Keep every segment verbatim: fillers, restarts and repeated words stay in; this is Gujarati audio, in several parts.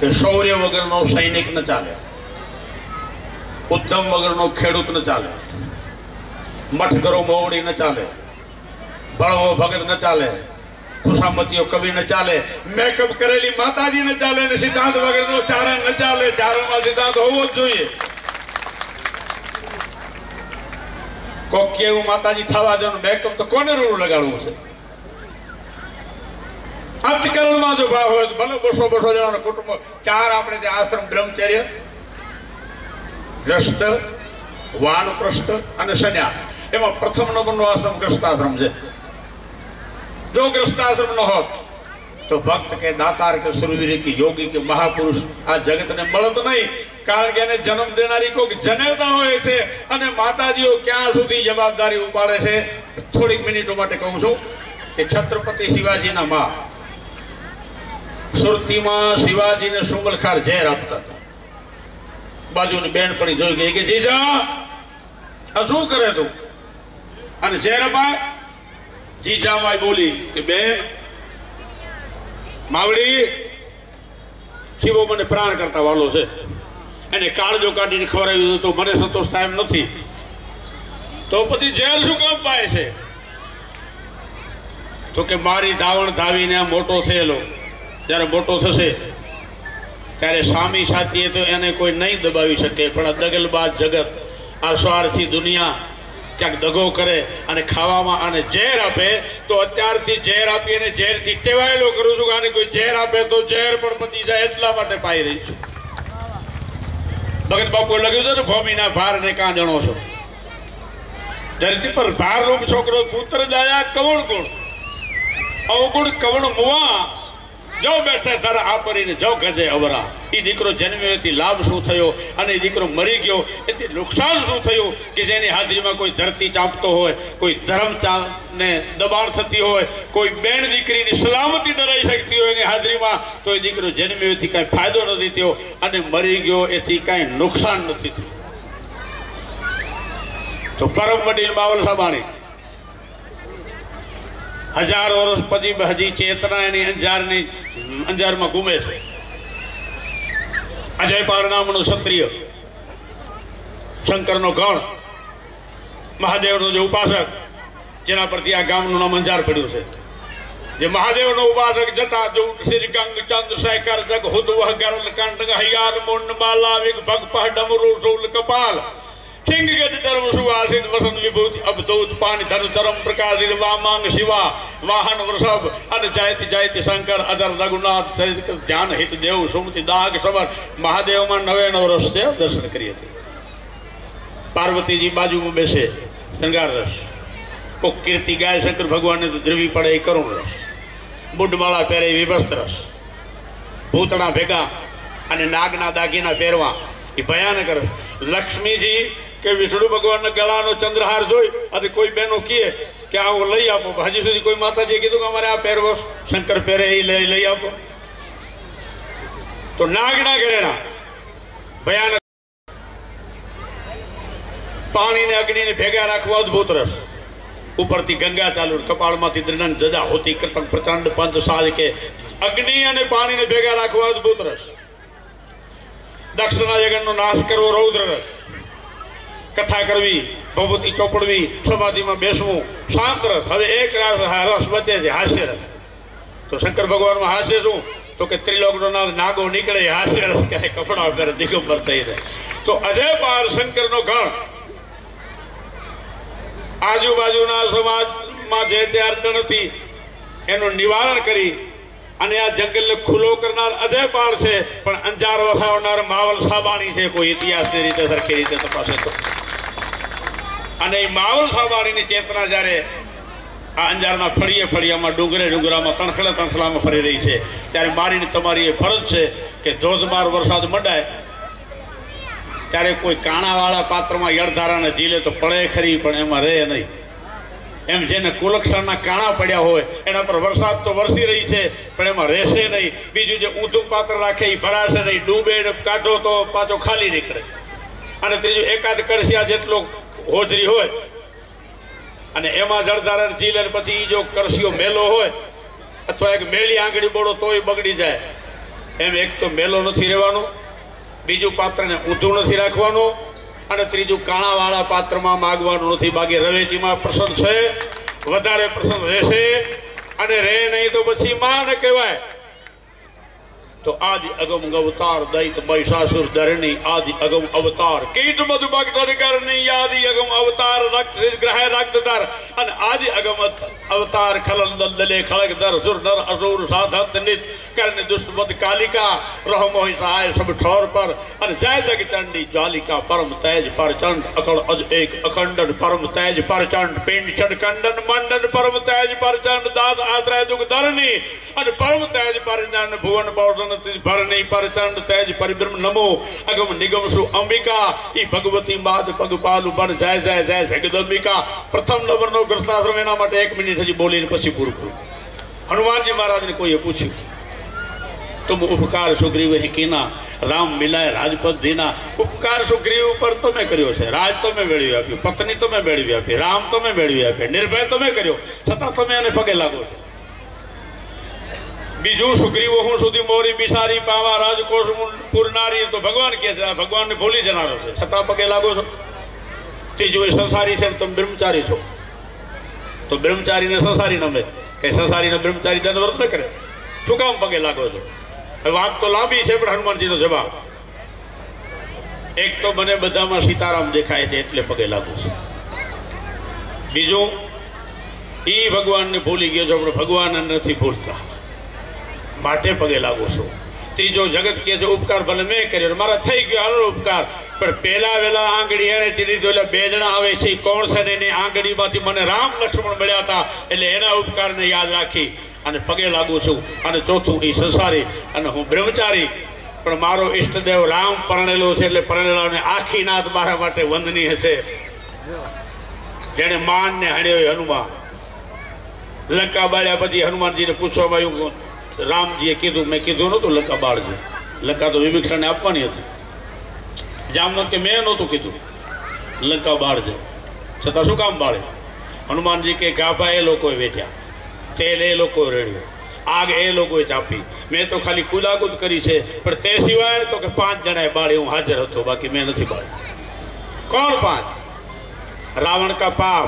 કે શૌર્ય વગરનો સૈનિક ન ચાલે, ઉદ્ધમ વગરનો ખેડૂત ન ચાલે, મઠગરો મોવડી ન ચાલે, બળવો ભગત ન ચાલે, ખુશામતીઓ કવિ ન ચાલે, મેકઅપ કરેલી માતાજી ન ચાલે, ને સિદ્ધાંત વગરનો ચારણ ન ચાલે. ચારણમાં સિદ્ધાંત હોવો જ જોઈએ. કોક કેવું માતાજી થવા જવાનું, મેકઅપ તો કોને રૂડું લગાડવું છે? અંતકરણમાં જો ભાવ હોય તો ભલે બસો બસો જણાનો કુટુંબ, ચાર આપણે ત્યાં આશ્રમ બ્રહ્મચર્ય, ગ્રસ્ત, વાનપ્રસ્થ અને સંન્યાસ. એમાં પ્રથમ નંબરનો આશ્રમ ગ્રસ્તાશ્રમ છે. જો ગ્રસ્તાશ્રમ ન હોત તો ભક્ત કે દાતાર કે સુરવીર કે યોગી કે મહાપુરુષ આ જગતને મળત નહીં. કારણ કે એને જન્મ દેનારી કોઈ જનેતા હોય છે, અને માતાજીઓ ક્યાં સુધી જવાબદારી ઉપાડે છે. થોડીક મિનિટો માટે કહું છું કે છત્રપતિ શિવાજીના માં સુરતીમાં શિવાજીને સુમલખાર ઝેર આપતા હતા. બાજુની બેન પડી જોઈ ગઈ કે જીજા આ શું કરે તું? અને ઝેર અપાય. જીજામાઈ બોલી કે બેન માવડી, શિવો મને પ્રાણ કરતા વાલો છે, એને કાળજો કાઢીને ખવડાવ્યું તો મને સંતોષ થાય એમ નથી, તો પછી ઝેર શું કામ પાય છે? તો કે મારી ધાવણ ધાવીને આ મોટો થયેલો, જ્યારે મોટો થશે ત્યારે સ્વામી સાથીએ તો એને કોઈ નહીં દબાવી શકે, પણ આ દગલબાજ જગત, આ સ્વાર્થી દુનિયા ક્યાંક દગો કરે અને ખાવામાં આને ઝેર આપે, તો અત્યારથી ઝેર આપી અને ઝેરથી ટેવાયેલો કરું છું કે આને કોઈ ઝેર આપે તો ઝેર પણ પતી જાય, એટલા માટે પાઈ રહી છું. ભગત બાપુએ લખ્યું છે ને, ભૂમિના ભાર ને કાં જણો છો, ધરતી પર ભાર રૂપ છોકરો પુત્ર જાયા કવણ ગુણ, અવગુણ કવણ મુવા, જો બેઠે ધર આપરીને જો ગજે અવરા. એ દીકરો જન્મ્યો એથી લાભ શું થયો, અને એ દીકરો મરી ગયો એથી નુકસાન શું થયું? કે જેની હાજરીમાં કોઈ ધરતી ચાંપતો હોય, કોઈ ધર્મ ને દબાણ થતી હોય, કોઈ બેન દીકરીની સલામતી ડરાઈ શકતી હોય એની હાજરીમાં, તો એ દીકરો જન્મ્યો એથી કાંઈ ફાયદો નથી થયો, અને મરી ગયો એથી કાંઈ નુકસાન નથી થયું. તો પરમ વડીલ માવલ સાબાણી હજાર વર્ષ પછી હજી ચેતના એની અંજારની અંજારમાં ઘૂમે છે. અજયપાળ નામનો ક્ષત્રિય, શંકરનો ગણ, મહાદેવનો જે ઉપાસક, જેના પરથી આ ગામનું નામ અંજાર પડ્યું છે, જે મહાદેવનો ઉપાસક જતા જો શ્રી ગંગ ચંદ શેખર જગ હુદ વહ ગરલ કંડ હૈયાર મુંડ માલા વિગ ભગ પહ ડમરુ શૂલ કપાલ સિંહ ગજ ધર્મ સુવાસિત વસંત વિભૂતિ અબદૂત પાણી ધન ચરમ પ્રકાશિત વામાંગ શિવા વાહન વૃષભ અને જયતિ જયતિ શંકર અધર રઘુનાથ ધ્યાન હિત દેવ સુમતિ દાગ સબર. મહાદેવમાં નવે નવ રસ છે. દર્શન કરી હતી. પાર્વતીજી બાજુમાં બેસે, શૃંગાર રસ. કોક કીર્તિ ગાય શંકર ભગવાનને તો ધ્રુવી પડે એ કરુણ રસ. બુડમાળા પહેરે વિભસ્ત રસ. ભૂતણા ભેગા અને નાગના દાગીના પહેરવા એ ભયાનક રસ. લક્ષ્મીજી કે વિષ્ણુ ભગવાનના ગળાનો ચંદ્રહાર જોઈ અને કોઈ બહેનો કહે કે આ હું લઈ આપો, હજી સુધી કોઈ માતાજીએ કીધું કે અમારે આ પહેરવો શંકર પહેરે એ લઈ લઈ આપો. તો નાગના ઘરેણા ભયાનક. પાણીને અગ્નિને ભેગા રાખવા અદભુત રસ. ઉપરથી ગંગા ચાલુ, કપાળમાંથી દ્રનંગ ધજા હોતી કૃતક પ્રચંડ પંચ સાજ કે અગ્નિ અને પાણીને ભેગા રાખવા અદભુત રસ. દક્ષના યજ્ઞનો નાશ કરવો રૌદ્ર રસ. કથા કરવી, ભભૂતિ ચોપડવી, સમાધિમાં બેસવું શાંત રસ. હવે એક રસ બચે છે, હાસ્ય રસ. તો શંકર ભગવાનમાં હાસ્ય શું? તો કે ત્રિલોકનો નાગો નીકળે હાસ્ય રસ કરે, કપડા કરે દિગંબર થઈ જાય. તો અજયપાળ શંકરનો ગણ આજુબાજુના સમાજમાં જે તે અડચણ હતી એનું નિવારણ કરી અને આ જંગલને ખુલ્લો કરનાર અજયપાળ છે, પણ અંજાર વસાવનાર માવલ સાબાણી છે. કોઈ ઇતિહાસની રીતે સરખી રીતે તપાસે તો. અને એ માવલ સાબાણીની ચેતના જ્યારે આ અંજારના ફળીએ ફળિયામાં, ડુંગરે ડુંગરામાં, તણખલે તણખલામાં ફરી રહી છે, ત્યારે મારીને તમારી એ ફરજ છે કે ધોધમાર વરસાદ મંડાય ત્યારે કોઈ કાણાવાળા પાત્રમાં યળધારાને ઝીલે તો પડે ખરી, પણ એમાં રહે નહીં. એમ જેને કુલક્ષણના કાણા પડ્યા હોય એના પર વરસાદ તો વરસી રહી છે, પણ એમાં રહેશે નહીં. બીજું જે ઊંધું પાત્ર રાખે એ ભરાશે નહીં, ડૂબે કાઢો તો પાછો ખાલી નીકળે. અને ત્રીજું એકાદ કળશિયા જેટલો હોજરી હોય અને એમાં જળધારણ ઝીલે, પછી એ જો કળશિયો મેલો હોય અથવા એક મેલી આંગળી બોળો તોય બગડી જાય, એમ એક તો મેલો નથી રહેવાનો, બીજું પાત્રને ઊંધું નથી રાખવાનું, અને ત્રીજું કાણાવાળા પાત્રમાં માગવાનું નથી. બાકી રવેચીમાં પ્રસન્ન છે, વધારે પ્રસન્ન રહેશે, અને રહે નહીં તો પછી માં ન કહેવાય. તો આદિ અગમ અવતાર દૈત મહિષાસુર ધરણી, આદि અગમ અવતાર કીટ મધુભક્ત કરણી, આદि અગમ અવતાર રક્ત ગ્રહ રક્તધર, અને આદि અગમ અવતાર ખલન દલદલે ખળગધર, સુર નર અસુર સાધત નિત કરને દુષ્ટ મદ કાલિકા, રહ મોહિ સહાય સબ ઠોર પર, અને જય જગ ચંડી જ્વાલિકા, પરમ તેજ પરચંડ અખંડ અજ એક અખંડન, પરમ તેજ પરચંડ પિંડ છડ કંડન મંડન, પરમ તેજ પરચંડ દાદ આત્રય દુઃખ ધરણી, અને પરમ તેજ પરજન ભુવન પૌર્ણ ભરણી પરચંડ તેજ પરિબ્રહ્મ નમો અગમ નિગમ સુ અંબિકા, ઈ ભગવતી બાદ પગપાલુ બન જય જય જય જગદંબિકા. પ્રથમ નંબરનો ગ્રસ્તાશ્રમ એના માટે એક મિનિટ હજી બોલીને પછી પૂરું કરું. હનુમાનજી મહારાજને કોઈએ પૂછ્યું, तुम उपकार सुग्रीव ही कीना, राम मिलाय राजपद दीना. उपकार सुग्रीव पर तमे कर्यो छे, राज तमे मेळवी आप्यो, पत्नी तमे मेळवी आपी, राम तमे मेळवी आप्या, निर्भय तमे कर्यो, छतां तमे एने पगे लागो छो. बीजू सुग्रीव हूँ सुधी मोरी बिसारी पावा राजकोष पुरनारी, तो भगवान कहे छे भगवान ने भूली जनारो छे, छतां पगे लागो छो. तीजू संसारी छे, तुम ब्रह्मचारी छो, तो ब्रह्मचारी ने संसारी नमे के संसारी ने ब्रह्मचारी दंडवत न करे, शुं काम पगे लागो छो. વાત તો લાંબી છે, પણ હનુમાનજીનો જવાબ એક તો મને બધામાં સીતારામ દેખાય છે એટલે પગે લાગુ છું. બીજું એ ભગવાનને ભૂલી ગયો છો, પણ ભગવાન નથી ભૂલતા માટે પગે લાગુ છું. ત્રીજો જગત કહે છે ઉપકાર ભલે મેં કર્યો, મારા થઈ ગયો હાલો ઉપકાર, પણ પહેલા વહેલા આંગળી એને દીધી તો એટલે બે જણા આવે છે, કોણ છે ને એની આંગળીમાંથી મને રામ લક્ષ્મણ મળ્યા હતા, એટલે એના ઉપકારને યાદ રાખી અને પગે લાગુ છું. અને ચોથું એ સંસારી અને હું બ્રહ્મચારી, પણ મારો ઈષ્ટદેવ રામ પરણેલો છે, એટલે પરણેલાને આખી નાત મારા માટે વંદની હશે. જેને માન ને હણ્યો હનુમાન, લંકા બાળ્યા પછી હનુમાનજીને પૂછવામાં આવ્યું, રામજીએ કીધું, મેં કીધું નહોતું લંકા બાળજે, લંકા તો વિભીષણને આપવાની હતી. જામનત કે મેં નહોતું કીધું લંકા બાળજે, છતાં શું કામ બાળે? હનુમાનજી કે ગાભા એ લોકોએ વેઠ્યા, તેલ એ લોકો રેડ્યું, આગ એ લોકોએ ચાપી, મેં તો ખાલી કુદાકુદ કરી છે, પણ તે સિવાય તો કે પાંચ જણાએ બાળી, હું હાજર હતો, બાકી મેં નથી બાળી. કોણ પાંચ? रावण का पाप,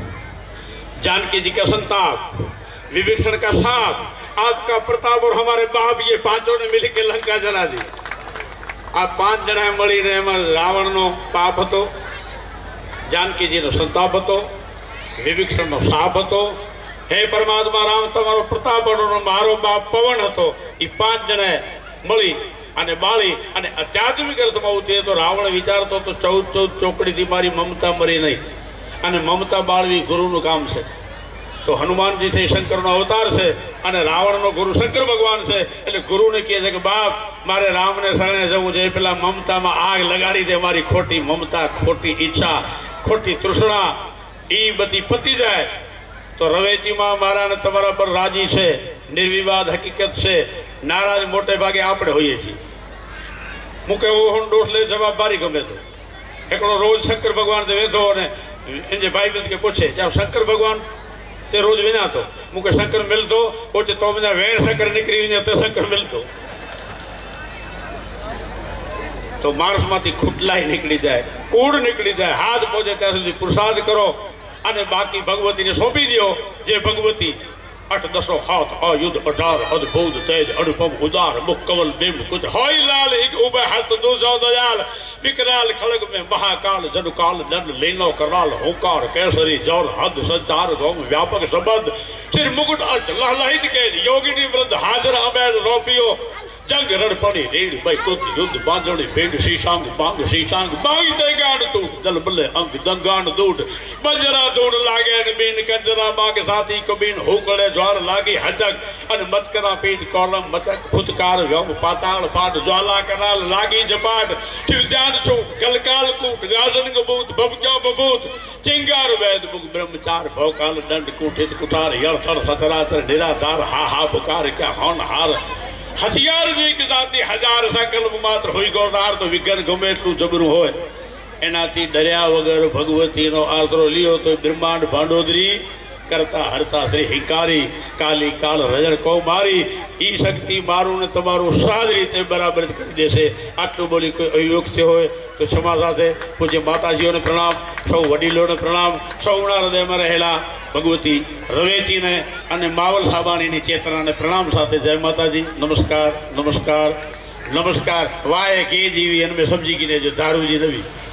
जानकी जी का संताप, विभीषण का साप, आपका प्रताप और हमारे बाप, ये पांचों ने मिलकर लंका जला दी. आ पांच जણા મળીને એમાં રાવણનો પાપ હતો, જાનકીજીનો સંતાપ હતો, વિભીષણનો સાપ હતો. હે પરમાત્મા રામ, તમારો પ્રતાપ અને મારો બાપ પવન હતો. એ પાંચ જણાએ મળી અને બાળી, અને આધ્યાત્મિક અર્થમાં ઉતરે તો રાવણ વિચારતો તો ચૌદ ચૌદ ચોકડીથી મારી મમતા મરી નહીં, અને મમતા બાળવી ગુરુનું કામ છે. તો હનુમાનજી છે શંકરનો અવતાર છે, અને રાવણનો ગુરુ શંકર ભગવાન છે, એટલે ગુરુને કહે છે કે બાપ મારે રામને શરણે જવું છે, પેલા મમતામાં આગ લગાડી દે, મારી ખોટી મમતા, ખોટી ઈચ્છા, ખોટી તૃષ્ણા એ બધી પતી જાય. તો રવેચીમાં મારા ને તમારા પર રાજી છે, નિર્વિવાદ હકીકત છે. નારાજ મોટે ભાગે આપણે હોઈએ છીએ. મૂકે ઓહણ ડોસ લે જવાબદારી ગમે તો એકડો રોજ શંકર ભગવાન વેધો, અને એને ભાઈ બંધ કે પૂછે ત્યાં શંકર ભગવાન તે રોજ વિનાતો, મૂકે શંકર મિલતો પોતે તો બધા વેણ શંકર નીકળી તે શંકર મિલતો, તો માણસમાંથી ખૂટલાઈ નીકળી જાય, કૂડ નીકળી જાય. હાથ પહોંચે ત્યાં સુધી પુરુષાર્થ કરો, અને બાકી ભગવતીને સોંપી દો. જે ભગવતી અઠ દસો હાથ અયુદ્ધ અઢાર અદભુત તેજ અનુપમ ઉદાર મુખ કવલ બિંબ કુછ હોય લાલ એક ઉભે હાથ દો સૌ દયાલ વિકરાલ ખળગ में महाकाल जनुकाल दंड लीनो कराल होकार केसरी जोर हद संचार गोम व्यापक शब्द सिर मुकुट अच लहलहित के योगिनी वृद्ध हाजर अमेर रोपियो जंग रण पड़ी रेड भाई कुत युद्ध बांधड़ी भेंग शीशांग बांग शीशांग बांग ते गांड तूट जल बल्ले अंग दंगान दूट बंजरा दूड़ लागे न बीन कंजरा बाग साथी कबीन होकड़े ज्वार लागी हचक अन मतकरा पीठ कॉलम मचक फुतकार व्योम पाताल पाट ज्वाला कराल लागी जपाट शिव ध्यान छो गलकाल कूट गाजन गबूत बबक्या बबूत चिंगार वैद मुख ब्रह्मचार भौकाल दंड कूठित कुठार यड़थड़ सतरातर निराधार हा हा पुकार क्या होन हार हथियार जी जाती हजार संकल्प मात्र हुई गौरदार तो विज्ञान गમે એટલું જબરું હોય એનાથી ડર્યા વગર ભગવતીનો આશરો લ્યો તો બ્રહ્માંડ ભાંડોદરી करता हरता श्री हिकारी काली काल रजड़ कौमारी ई शक्ति मारू ने तमारू साज रीते बराबर कर देशे। आटलू बोली कोई अयोग्य होय तो क्षमा साथे पूज्य माताजीओ ने प्रणाम, सौ वडीलो ने प्रणाम, सौना हृदय में रहेला भगवती रवेची ने अने मावल साबानी नी चेतना ने प्रणाम साथे जय माताजी। नमस्कार नमस्कार नमस्कार। वाय के जीवी अन में सब्जी की ने जो दारू जी नवी।